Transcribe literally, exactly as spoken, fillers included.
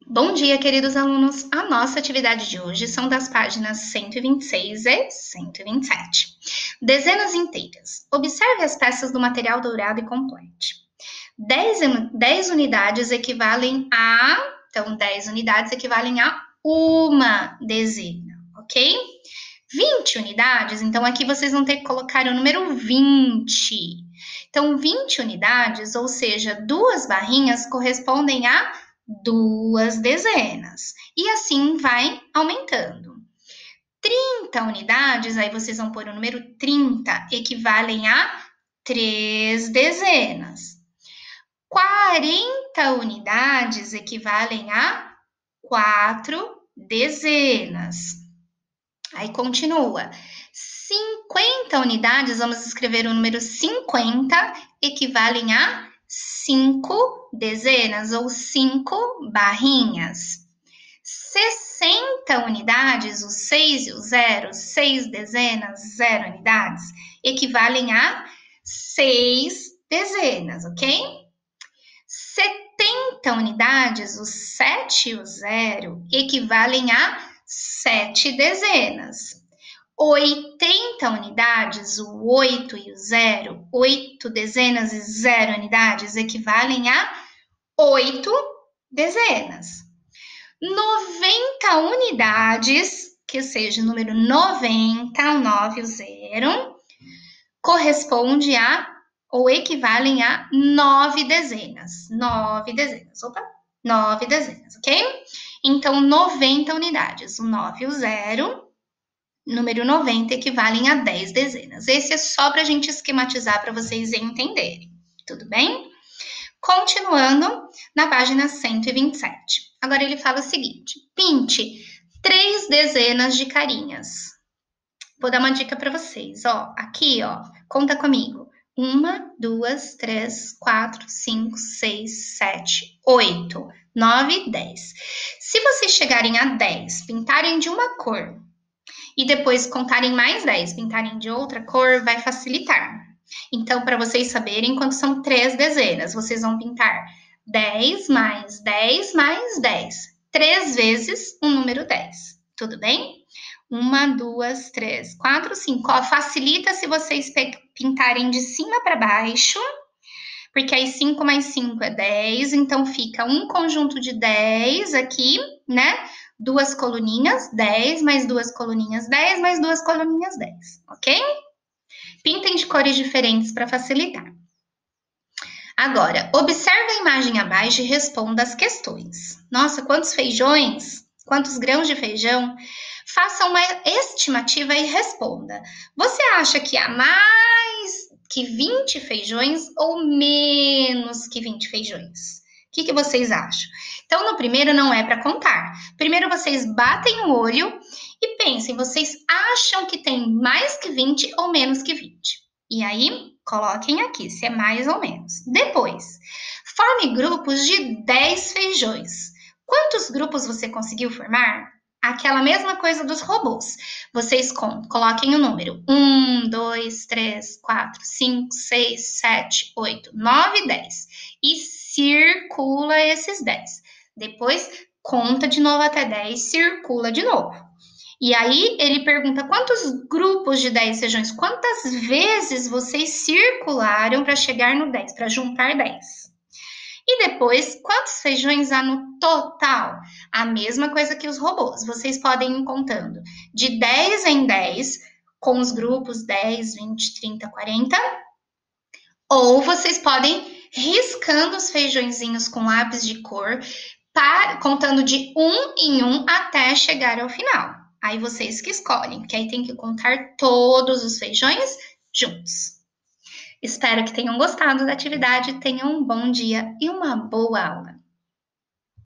Bom dia, queridos alunos! A nossa atividade de hoje são das páginas cento e vinte e seis e cento e vinte e sete. Dezenas inteiras. Observe as peças do material dourado e complete. dez unidades equivalem a... Então, dez unidades equivalem a uma dezena, ok? vinte unidades, então aqui vocês vão ter que colocar o número vinte. Então, vinte unidades, ou seja, duas barrinhas correspondem a duas dezenas. E assim vai aumentando. trinta unidades, aí vocês vão pôr o número trinta, equivalem a três dezenas. quarenta unidades equivalem a quatro dezenas. Aí continua. cinquenta unidades, vamos escrever o número cinquenta, equivalem a cinco dezenas ou cinco barrinhas. sessenta unidades, o seis e o zero, seis dezenas, zero unidades, equivalem a seis dezenas, ok? setenta unidades, o sete e o zero, equivalem a sete dezenas. oitenta unidades, o oito e o zero, oito dezenas e zero unidades, equivalem a oito dezenas. noventa unidades, que seja o número noventa, o nove e o zero, corresponde a, ou equivalem a nove dezenas. nove dezenas, opa, nove dezenas, ok? Então, noventa unidades, o nove e o zero, número noventa, equivalem a dez dezenas. Esse é só para a gente esquematizar para vocês entenderem, tudo bem? Continuando na página cento e vinte e sete. Agora ele fala o seguinte: pinte três dezenas de carinhas. Vou dar uma dica para vocês, ó. Aqui, ó, conta comigo. Uma, duas, três, quatro, cinco, seis, sete, oito, nove, dez. Se vocês chegarem a dez, pintarem de uma cor e depois contarem mais dez, pintarem de outra cor, vai facilitar. Então, para vocês saberem quanto são três dezenas, vocês vão pintar dez mais dez mais dez. Três vezes o número dez. Tudo bem? Uma, duas, três, quatro, cinco. Ó, facilita se vocês pintarem de cima para baixo, porque aí cinco mais cinco é dez, então fica um conjunto de dez aqui, né? Duas coluninhas, dez, mais duas coluninhas, dez, mais duas coluninhas, dez, ok? Pintem de cores diferentes para facilitar. Agora, observe a imagem abaixo e responda as questões. Nossa, quantos feijões? Quantos grãos de feijão? Faça uma estimativa e responda. Você acha que há mais que vinte feijões ou menos que vinte feijões? O que, que vocês acham? Então, no primeiro não é para contar. Primeiro vocês batem o olho e pensem, vocês acham que tem mais que vinte ou menos que vinte? E aí, coloquem aqui se é mais ou menos. Depois, forme grupos de dez feijões. Quantos grupos você conseguiu formar? Aquela mesma coisa dos robôs. Vocês coloquem o número um, dois, três, quatro, cinco, seis, sete, oito, nove, dez. E circula esses dez. Depois, conta de novo até dez, circula de novo. E aí, ele pergunta quantos grupos de dez feijões, quantas vezes vocês circularam para chegar no dez, para juntar dez. E depois, quantos feijões há no total? A mesma coisa que os robôs. Vocês podem ir contando de dez em dez, com os grupos dez, vinte, trinta, quarenta. Ou vocês podem riscando os feijõezinhos com lápis de cor, para, contando de um em um até chegar ao final. Aí vocês que escolhem, porque aí tem que contar todos os feijões juntos. Espero que tenham gostado da atividade, tenham um bom dia e uma boa aula.